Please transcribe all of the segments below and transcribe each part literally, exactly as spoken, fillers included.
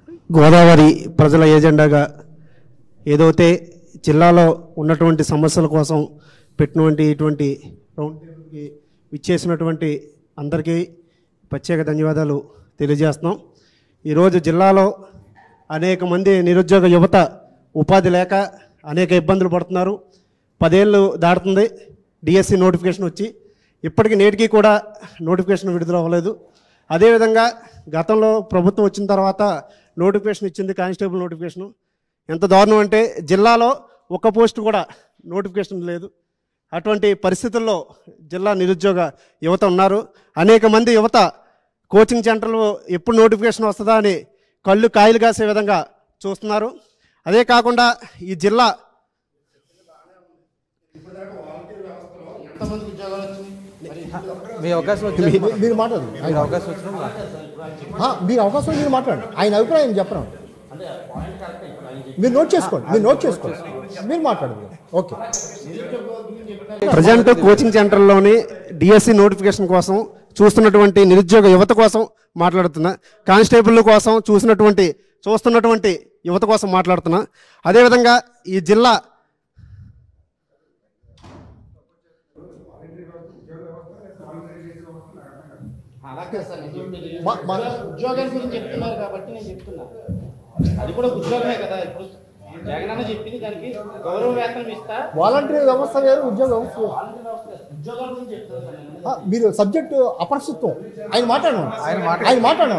గోదావరి ప్రజల ఏజెండాగా ఏదైతే జిల్లాలో ఉన్నటువంటి సమస్యల కోసం పెట్టినటువంటి ఇటువంటి రౌండ్ టేబుల్కి ఇచ్చేసినటువంటి అందరికీ ప్రత్యేక ధన్యవాదాలు తెలియజేస్తున్నాం. ఈరోజు జిల్లాలో అనేక మంది నిరుద్యోగ యువత ఉపాధి లేక అనేక ఇబ్బందులు పడుతున్నారు. పదేళ్ళు దాటుతుంది డిఎస్సి నోటిఫికేషన్ వచ్చి, ఇప్పటికీ నేటికి కూడా నోటిఫికేషన్ విడుదల అవ్వలేదు. అదేవిధంగా గతంలో ప్రభుత్వం వచ్చిన తర్వాత నోటిఫికేషన్ ఇచ్చింది, కానిస్టేబుల్ నోటిఫికేషను. ఎంత దారుణం అంటే జిల్లాలో ఒక్క పోస్ట్ కూడా నోటిఫికేషన్ లేదు. అటువంటి పరిస్థితుల్లో జిల్లా నిరుద్యోగ యువత ఉన్నారు. అనేక మంది యువత కోచింగ్ సెంటర్లు ఎప్పుడు నోటిఫికేషన్ వస్తుందా అని కళ్ళు కాయలు కాసే విధంగా చూస్తున్నారు. అదే కాకుండా ఈ జిల్లా మీ అవకాశం మీరు మాట్లాడు ఆయన అవకాశం వచ్చిన మీ అవకాశం మీరు మాట్లాడండి. ఆయన అభిప్రాయం చెప్పడం మీరు నోట్ చేసుకోండి మీరు నోట్ చేసుకోండి మీరు మాట్లాడండి. ఓకే. ప్రజెంట్ కోచింగ్ సెంటర్లోని డిఎస్సి నోటిఫికేషన్ కోసం చూస్తున్నటువంటి నిరుద్యోగ యువత కోసం మాట్లాడుతున్నా, కానిస్టేబుల్ కోసం చూసినటువంటి చూస్తున్నటువంటి యువత కోసం మాట్లాడుతున్నా. అదేవిధంగా ఈ జిల్లా ఉద్యోగాల గురించి చెప్తున్నారు కాబట్టి నేను చెప్తున్నా, అది కూడా ఉద్యోగమే కదా. ఇప్పుడు జగనన్న చెప్పింది దానికి గౌరవ వేతనం ఇస్తా. వాలంటీర్ వ్యవస్థ వేరు, ఉద్యోగ వ్యవస్థ ఉద్యోగాల గురించి చెప్తున్నారు. మీరు సబ్జెక్టు అపరిస్థిత్వం ఆయన మాట్లాడడం ఆయన మాట్లాడడం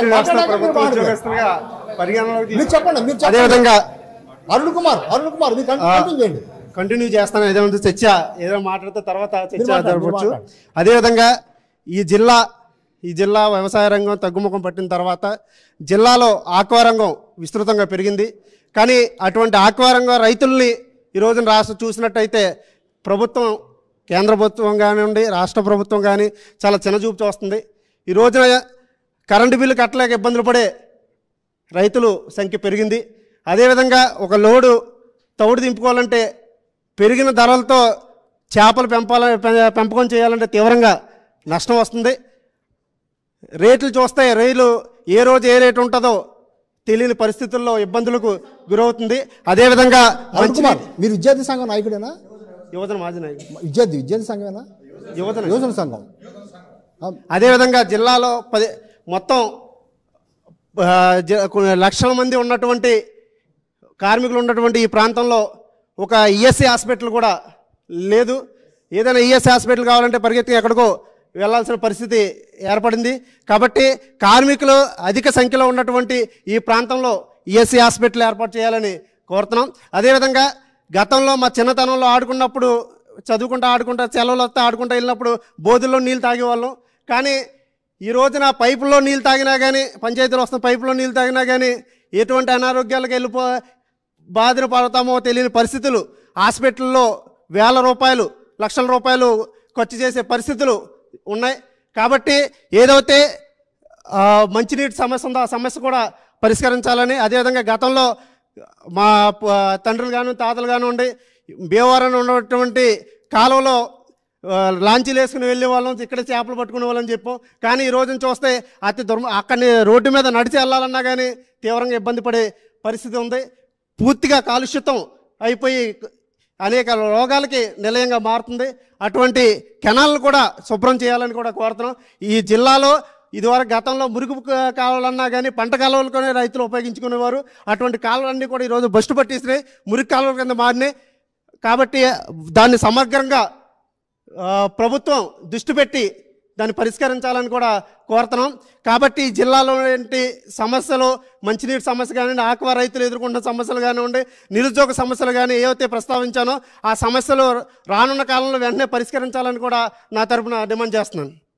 మీరు చెప్పండి మీరు అదేవిధంగా అరుణ్ కుమార్ అరుణ్ కుమార్ మీరు కంటిన్యూ చేయండి. కంటిన్యూ చేస్తాను. ఏదైనా చర్చ ఏదో మాట్లాడితే తర్వాత చర్చ జరగవచ్చు. అదేవిధంగా ఈ జిల్లా ఈ జిల్లా వ్యవసాయ రంగం తగ్గుముఖం పట్టిన తర్వాత జిల్లాలో ఆక్వా రంగం విస్తృతంగా పెరిగింది. కానీ అటువంటి ఆక్వా రంగం రైతుల్ని ఈ రోజున రాష్ట్ర చూసినట్టయితే ప్రభుత్వం కేంద్ర ప్రభుత్వం కానివ్వండి రాష్ట్ర ప్రభుత్వం కానీ చాలా చిన్నచూపు చూస్తుంది. ఈ రోజున కరెంటు బిల్లు కట్టలేక ఇబ్బందులు పడే రైతులు సంఖ్య పెరిగింది. అదేవిధంగా ఒక లోడు తౌడు దింపుకోవాలంటే పెరిగిన ధరలతో చేపలు పెంపాల పెంపకం చేయాలంటే తీవ్రంగా నష్టం వస్తుంది. రేట్లు చూస్తే రైలు ఏ రోజు ఏ రేటు ఉంటుందో తెలియని పరిస్థితుల్లో ఇబ్బందులకు గురవుతుంది. అదేవిధంగా మీరు విద్యార్థి సంఘం నాయకుడేనా? యువజన మాజీ నాయకుడు. విద్యార్థి విద్యార్థి సంఘమేనా? యువజన యువజన సంఘం. అదేవిధంగా జిల్లాలో పది మొత్తం లక్షల మంది ఉన్నటువంటి కార్మికులు ఉన్నటువంటి ఈ ప్రాంతంలో ఒక ఈఎస్ఐ హాస్పిటల్ కూడా లేదు. ఏదైనా ఈఎస్ఐ హాస్పిటల్ కావాలంటే పరిగెత్తి ఎక్కడికో వెళ్లాల్సిన పరిస్థితి ఏర్పడింది. కాబట్టి కార్మికులు అధిక సంఖ్యలో ఉన్నటువంటి ఈ ప్రాంతంలో ఈఎస్ఐ హాస్పిటల్ ఏర్పాటు చేయాలని కోరుతున్నాం. అదేవిధంగా గతంలో మా చిన్నతనంలో ఆడుకున్నప్పుడు చదువుకుంటూ ఆడుకుంటా సెలవులు వస్తే ఆడుకుంటూ వెళ్ళినప్పుడు బోధుల్లో నీళ్ళు తాగేవాళ్ళం. కానీ ఈ రోజున పైపుల్లో నీళ్ళు తాగినా కానీ పంచాయతీలో వస్తున్న పైపులో నీళ్ళు తాగినా కానీ ఎటువంటి అనారోగ్యాలకు వెళ్ళిపో బాధలు పడతామో తెలియని పరిస్థితులు, హాస్పిటల్లో వేల రూపాయలు లక్షల రూపాయలు ఖర్చు చేసే పరిస్థితులు ఉన్నాయి. కాబట్టి ఏదైతే మంచినీటి సమస్య ఉందో ఆ సమస్య కూడా పరిష్కరించాలని, అదేవిధంగా గతంలో మా తండ్రులు కాను తాతలు కానివ్వండి భీమవరం ఉన్నటువంటి కాలువలో లాంచీలు వేసుకుని వెళ్ళే వాళ్ళం, ఇక్కడ చేపలు పట్టుకునే వాళ్ళని చెప్పాం. కానీ ఈ రోజున చూస్తే అతి దుర్మ అక్కడిని రోడ్డు మీద నడిచి వెళ్ళాలన్నా కానీ తీవ్రంగా ఇబ్బంది పడే పరిస్థితి ఉంది. పూర్తిగా కాలుష్యతం అయిపోయి అనేక రోగాలకి నిలయంగా మారుతుంది. అటువంటి కెనాల్ను కూడా శుభ్రం చేయాలని కూడా కోరుతున్నాం. ఈ జిల్లాలో ఇదివరకు గతంలో మురుగు కాలువలన్నా కానీ పంట కాలువలతోనే రైతులు ఉపయోగించుకునేవారు. అటువంటి కాలువలన్నీ కూడా ఈరోజు బస్టు పట్టేసినాయి, మురుగు కాలువల కింద మారినాయి. కాబట్టి దాన్ని సమగ్రంగా ప్రభుత్వం దృష్టి పెట్టి దాన్ని పరిష్కరించాలని కూడా కోరుతున్నాం. కాబట్టి జిల్లాలో ఏంటి సమస్యలు, మంచినీటి సమస్య కానివ్వండి, ఆక్వా రైతులు ఎదుర్కొంటున్న సమస్యలు కానివ్వండి, నిరుద్యోగ సమస్యలు కానీ ఏవైతే ప్రస్తావించానో ఆ సమస్యలు రానున్న కాలంలో వెంటనే పరిష్కరించాలని కూడా నా తరపున డిమాండ్ చేస్తున్నాను.